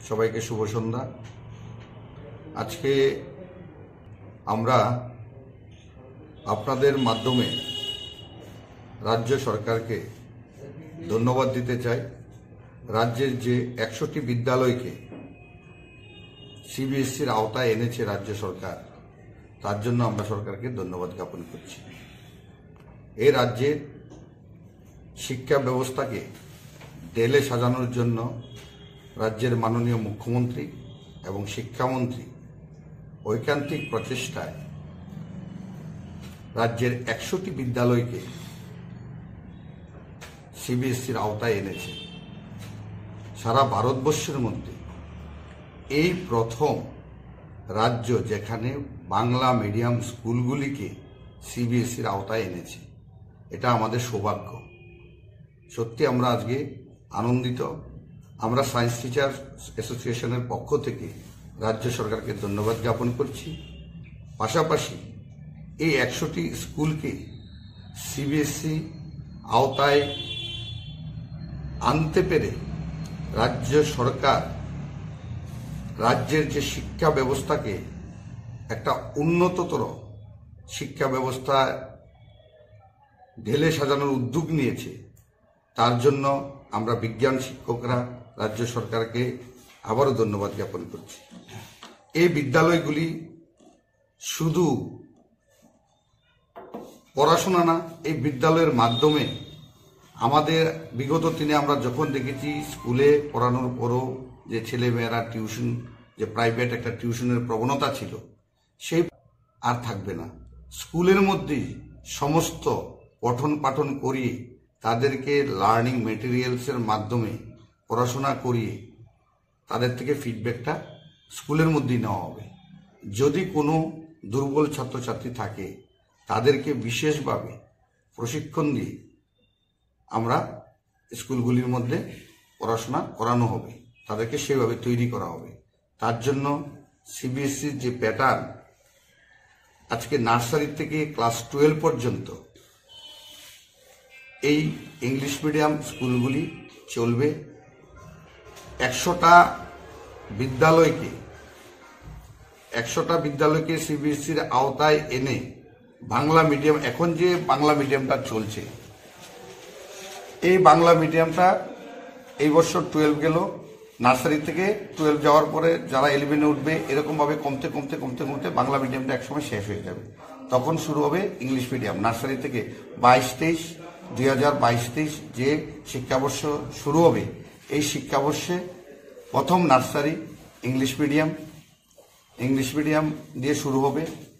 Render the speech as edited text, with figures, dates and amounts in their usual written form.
সবাইকে শুভ সন্ধ্যা। আজকে আমরা আপনাদের মাধ্যমে রাজ্য সরকারকে ধন্যবাদ দিতে চাই। রাজ্যের যে 100টি বিদ্যালয়কে সিবিএসসির আওতায় এনেছে রাজ্য সরকার, তার জন্য আমরা সরকারকে ধন্যবাদ জ্ঞাপন করছি। এই রাজ্যের শিক্ষা ব্যবস্থাকে ঢেলে সাজানোর জন্য রাজ্যের মাননীয় মুখ্যমন্ত্রী এবং শিক্ষামন্ত্রী ঐকান্তিক প্রচেষ্টায় রাজ্যের 100টি বিদ্যালয়কে সিবিএসসির আওতায় এনেছে। সারা ভারতবর্ষের মধ্যে এই প্রথম রাজ্য যেখানে বাংলা মিডিয়াম স্কুলগুলিকে সিবিএসসির আওতায় এনেছে। এটা আমাদের সৌভাগ্য। সত্যি আমরা আজকে আনন্দিত। আমরা সায়েন্স টিচার অ্যাসোসিয়েশনের পক্ষ থেকে রাজ্য সরকারকে ধন্যবাদ জ্ঞাপন করছি। পাশাপাশি এই 100টি স্কুলকে সিবিএসসি আওতায় আনতে পেরে রাজ্য সরকার রাজ্যের যে শিক্ষা ব্যবস্থাকে একটা উন্নততর শিক্ষা ব্যবস্থা ঢেলে সাজানোর উদ্যোগ নিয়েছে। তার জন্য আমরা বিজ্ঞান শিক্ষকরা রাজ্য সরকারকে আবারও ধন্যবাদ জ্ঞাপন করছি। এই বিদ্যালয়গুলি শুধু পড়াশোনা না, এই বিদ্যালয়ের মাধ্যমে আমাদের বিগত দিনে আমরা যখন দেখেছি স্কুলে পড়ানোর পরও যে ছেলেমেয়েরা টিউশন, যে প্রাইভেট একটা টিউশনের প্রবণতা ছিল, সেই আর থাকবে না। স্কুলের মধ্যেই সমস্ত পঠন পাঠন করিয়ে তাদেরকে লার্নিং মেটেরিয়ালসের মাধ্যমে পড়াশোনা করিয়ে তাদের থেকে ফিডব্যাকটা স্কুলের মধ্যেই নেওয়া হবে। যদি কোনো দুর্বল ছাত্রছাত্রী থাকে তাদেরকে বিশেষভাবে প্রশিক্ষণ দিয়ে আমরা স্কুলগুলির মধ্যে পড়াশোনা করানো হবে, তাদেরকে সেভাবে তৈরি করা হবে। তার জন্য সিবিএসসির যে প্যাটার্ন, আজকে নার্সারি থেকে ক্লাস 12 পর্যন্ত এই ইংলিশ মিডিয়াম স্কুলগুলি চলবে। 100টা বিদ্যালয়কে সিবিএসসির আওতায় এনে বাংলা মিডিয়াম, এখন যে বাংলা মিডিয়ামটা চলছে, এই বাংলা মিডিয়ামটা এই বছর 12 গেল, নার্সারি থেকে 12 যাওয়ার পরে যারা 11-এ উঠবে, এরকমভাবে কমতে কমতে কমতে কমতে বাংলা মিডিয়ামটা একসময় শেষ হয়ে যাবে। তখন শুরু হবে ইংলিশ মিডিয়াম। নার্সারি থেকে 2022-23 যে শিক্ষাবর্ষ শুরু হবে, এই শিক্ষাবর্ষে প্রথম নার্সারি ইংলিশ মিডিয়াম দিয়ে শুরু হবে।